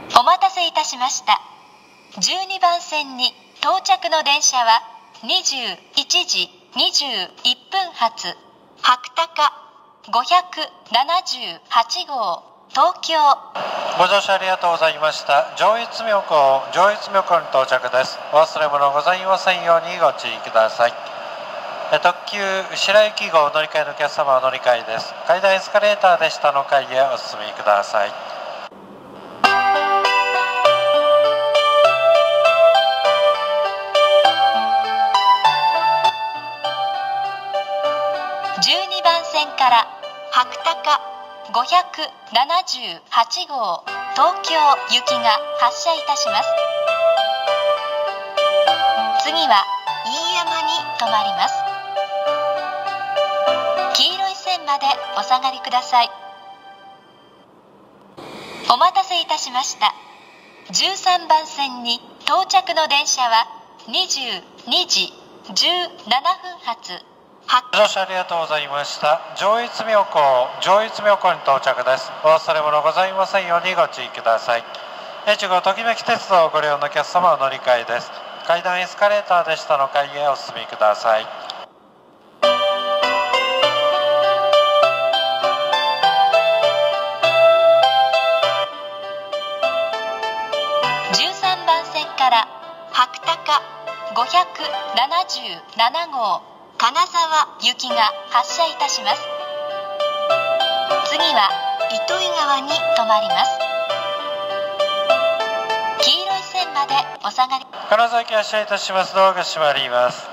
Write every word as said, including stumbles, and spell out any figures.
お待たせいたしました。じゅうにばん線に到着の電車はにじゅういちじにじゅういっぷん発白鷹ごひゃくななじゅうはち号東京。 ご乗車ありがとうございました。上越妙高上越妙高に到着です。お忘れ物ございませんようにご注意ください。特急白雪号乗り換えのお客様は乗り換えです。階段エスカレーターで下の階へお進みください。 じゅうにばん線から白鷹ごひゃくななじゅうはち号東京行きが発車いたします。次は飯山に停まります。黄色い線までお下がりください。お待たせいたしました。じゅうさんばん線に到着の電車はにじゅうにじじゅうななふん発ご乗車ありがとうございました。上越妙高上越妙高に到着です。お忘れ物ございませんようにご注意ください。越後ときめき鉄道をご利用のお客様は乗り換えです。階段エスカレーターで下の階へお進みください。 じゅうさんばん線から白鷹ごひゃくななじゅうなな号金沢行きが発車いたします。次は糸魚川に停まります。黄色い線までお下がり。 金沢駅発車いたします。ドアが閉まります。